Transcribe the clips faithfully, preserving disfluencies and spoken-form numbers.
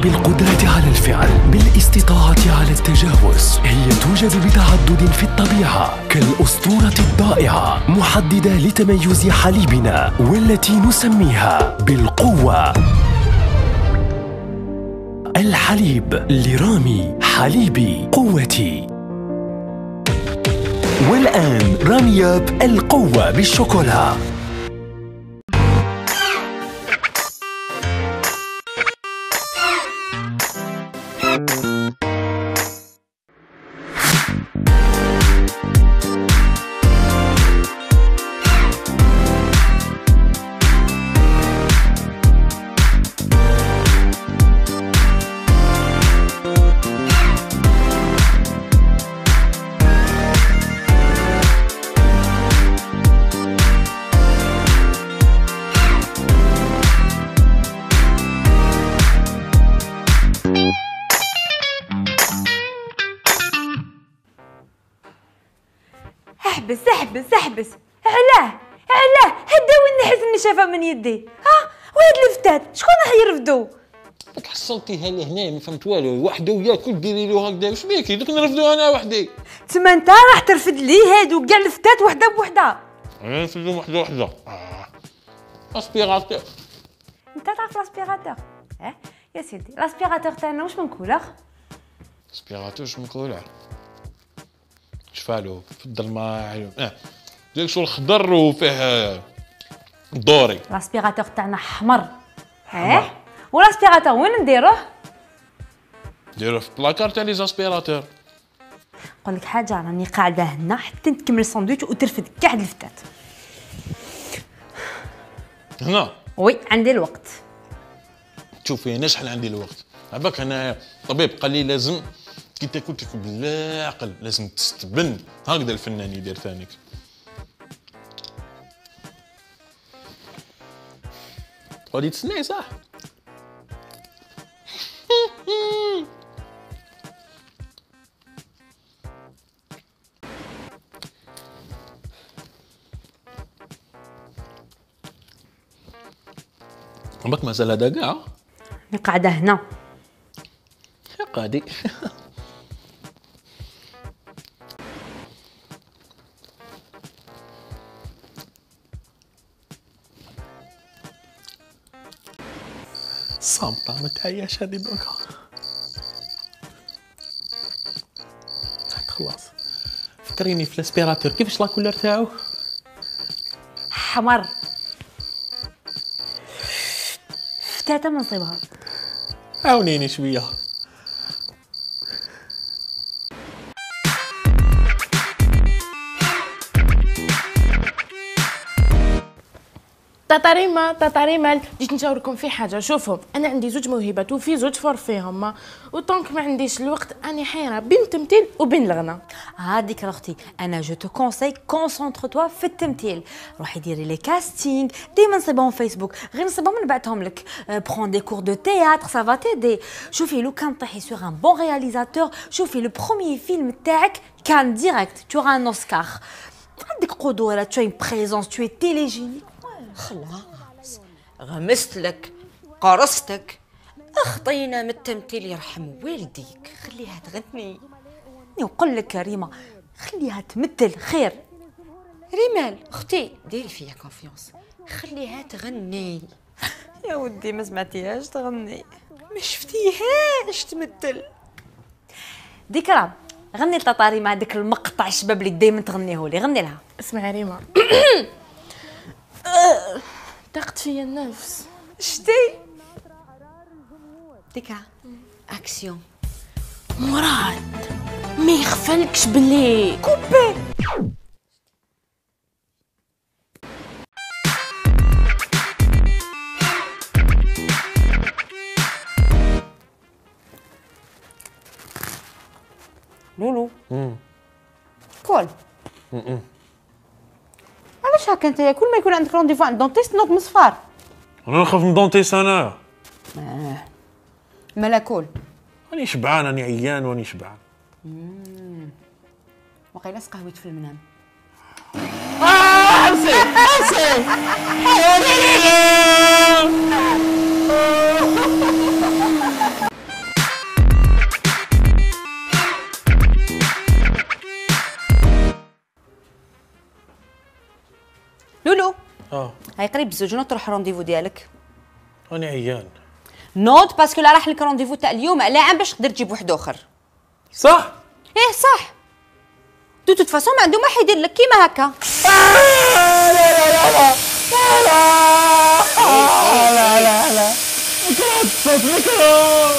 بالقدرة على الفعل، بالاستطاعة على التجاوز. هي توجد بتعدد في الطبيعة كالأسطورة الضائعة، محددة لتميز حليبنا والتي نسميها بالقوة. الحليب لرامي، حليبي قوتي. والآن رامياب القوة بالشوكولا. احبس احبس احبس. علاه علاه هدا وين نحس اني شافها من يدي؟ ها وهاد الفتات شكون راح يرفدو؟ راك حصلتيها لهنا ما فهمت والو، وحده وياك ديري له هكذا، واش بيكي دوك نرفدو انا وحدي؟ تما انت راح ترفد لي هادو كاع الفتات وحده بوحده. نرفدو وحده وحده. آه. اسبيراتور. انت تعرف لاسبيراتور؟ اه يا سيدي لاسبيراتور تاعنا واش من كولور؟ اسبيراتور واش من كولور؟ شفالو في الظلمه اه ديك شو الخضر وفيه دوري. لاسبيراتور تاعنا حمر. اه والاسبيراتور وين نديروه؟ نديروه في بلاكار تاع لي زاسبيراتور. نقول لك حاجه، راني قاعده هنا حتى تكمل الساندويتش وترفد كاع الفتات. هنا وي عندي الوقت. شوفي انا شحال عندي الوقت، عباك انا طبيب قال لي لازم كي تاكل تاكل بالعقل، لازم تستبن، هكذا الفنان يدير ثانيك. غادي تسناي صح؟ عمرك مازال هذا كاع؟ راني قاعده هنا. يا قادي. صامتة ما تعياش هادي دوكا. خلاص فكريني في الاسبيراتور كيفاش لا كولور تاعو؟ حمر. فتاته ما نصيبها. عاونيني شويه. تطاريما تطاريما جيت نشاوركم في حاجه. شوفوا انا عندي زوج موهبات وفي زوج فورفيهم، وطونك ما عنديش الوقت اني حيره بين التمثيل وبين الغنى. هاديك اختي انا جو تو كونساي كونسونطر توا في التمثيل، روحي ديري لي كاستينغ ديما نصيبهم فيسبوك، غير نصيبهم نبعثهم لك. برون دي كور دو تياتر سا فا تيدي. شوفي لو كان طيحي سور ان بون رياليزاتور، شوفي لو بروميير فيلم تاعك كان ديريكت تو ان اوسكار. عندك قدوه، تو اون بريزونس، تو تيليجينيك. خلاص غمست لك قرصتك، اخطينا من التمثيل يرحم والديك، خليها تغني. نقول لك ريما خليها تمثل خير. ريمال اختي ديري فيا كونفيونس، خليها تغني. يا ودي ما سمعتيهاش تغني، ما شفتيهاش تمثل. ذكرى غني التطاري مع داك المقطع الشباب اللي دايما تغنيه لي، غني لها. اسمعي ريما. ضاقت فيا النفس. شتي ديكا اكسيون. مراد ما يخفلكش باللي كوبي. لولو كول. علاش هكا انت كل ما يكون عندك رونديفو عند دونتيست نوض مصفار؟ انا نخاف من دونتيست انا. اه مالا كول. راني شبعان، راني عيان وراني شبعان. امم وقيلا سقهويت في المنام. اه اسي اسي حيوني. لولو اه هاي قريب بزوج نوض تروح رونديفو ديالك. انا عيان. نوض باسكو لا راح لك رونديفو تاع اليوم لا باش تقدر تجيب واحد اخر. صح؟ ايه صح. دو توت فاسون ما عنده ما حيدير لك كيما هكا. لا لا لا لا لا لا لا كرهت الصوت نكره.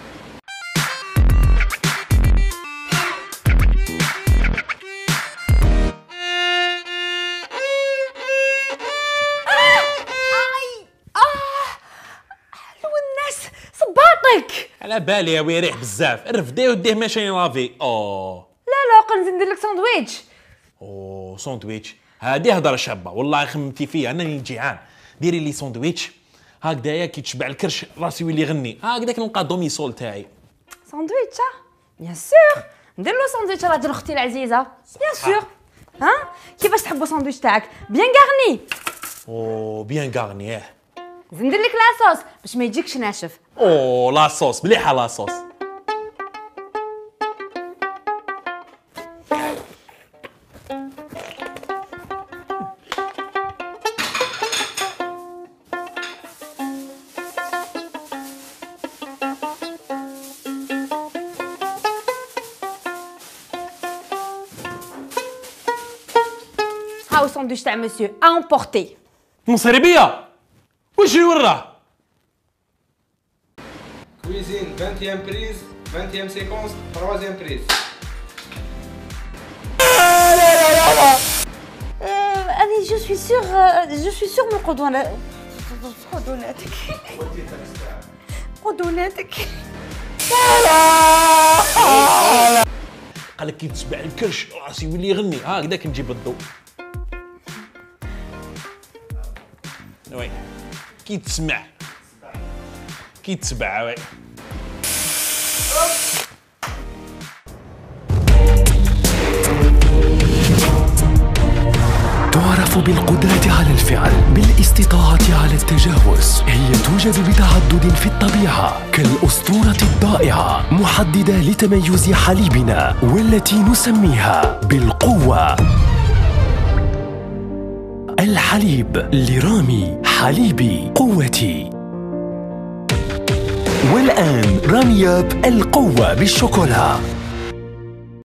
على بالي يا ويريح بزاف الرفدي وديه ماشي لافي. اوه لا لا قل ندير لك ساندويتش. اوه ساندويتش هادي هضره شابه والله خممتي فيا انا اللي جيعان. ديري لي ساندويتش هكذايا كي تشبع الكرش راسي يولي يغني هكذاك نلقى دوميسول تاعي. ساندويتش بيان سور ندير له ساندويتش راجل اختي العزيزه بيان سور. ها كيفاش تحبوا ساندويتش تاعك بيان غارني. اوه بيان غارني. اه ندير لك لاصوص باش ما يجيكش ناشف. اوه لاصوص مليحه لاصوص. هاو ساندويتش تاع مسيو امبورتي. نصيري بيا وش يوراه؟ Cuisine, vingtième prise, vingtième séquence, troisième prise. أنا جو سوي سور جو سوي سور من قدوانات قدواناتك قدواناتك. قالك كي تسبع الكرش راسي يولي يغني هكذاك نجيب الضوء. وي كي تسمع كي تسبع وي. تعرف بالقدرة على الفعل بالاستطاعة على التجاوز. هي توجد بتعدد في الطبيعة كالأسطورة الضائعة محددة لتميز حليبنا والتي نسميها بالقوة. الحليب لرامي حليبي قوتي. والآن رامي ياب القوة بالشوكولا.